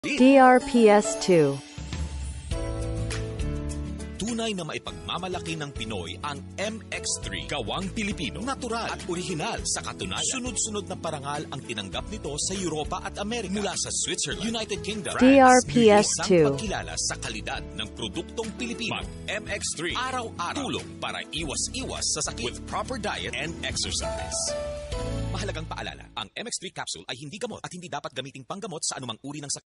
DRPS 2. Tunay na maipagmamalaki ng Pinoy ang MX3. Gawang Pilipino, natural at orihinal sa katunayan. Sunod-sunod na parangal ang tinanggap nito sa Europa at Amerika. Mula sa Switzerland, United Kingdom, DRPS France, 2. pagkilala sa kalidad ng produktong Pilipino. MX3, araw-araw tulong para iwas-iwas sa sakit with proper diet and exercise. Mahalagang paalala, ang MX3 Capsule ay hindi gamot at hindi dapat gamiting panggamot sa anumang uri ng sakit.